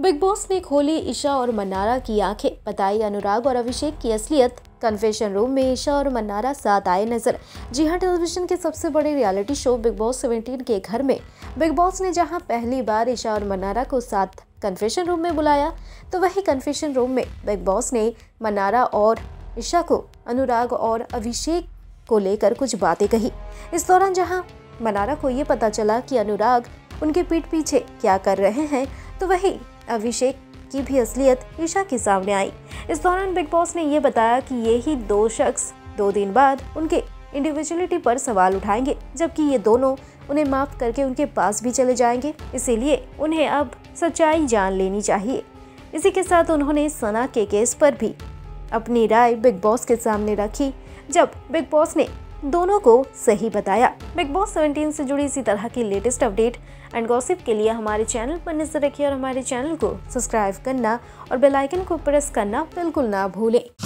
Big Boss ने खोली ईशा और मन्नारा की आंखें, बताई अनुराग और अभिषेक की असलियत। कन्फेशन रूम में ईशा और मन्नारा साथ आए नजर। जी हां, टेलीविजन के सबसे बड़े रियलिटी शो बिग बॉस 17 के घर में बिग बॉस ने जहां पहली बार ईशा और मन्नारा को साथ कन्फेशन रूम में बुलाया, तो वही कन्फेशन रूम में बिग बॉस ने मन्नारा और ईशा को अनुराग और अभिषेक को लेकर कुछ बातें कही। इस दौरान जहां मन्नारा को ये पता चला कि अनुराग उनके पीठ पीछे क्या कर रहे हैं, तो वही अभिषेक की भी असलियत ईशा के सामने आई। इस दौरान बिग बॉस ने ये बताया कि ये ही दो शख्स 2 दिन बाद उनके इंडिविजुअलिटी पर सवाल उठाएंगे, जबकि ये दोनों उन्हें माफ करके उनके पास भी चले जाएंगे। इसीलिए उन्हें अब सच्चाई जान लेनी चाहिए। इसी के साथ उन्होंने सना के केस पर भी अपनी राय बिग बॉस के सामने रखी, जब बिग बॉस ने दोनों को सही बताया। बिग बॉस 17 से जुड़ी इसी तरह की लेटेस्ट अपडेट एंड गॉसिप के लिए हमारे चैनल पर नजर रखिए और हमारे चैनल को सब्सक्राइब करना और बेल आइकन को प्रेस करना बिल्कुल ना भूलें।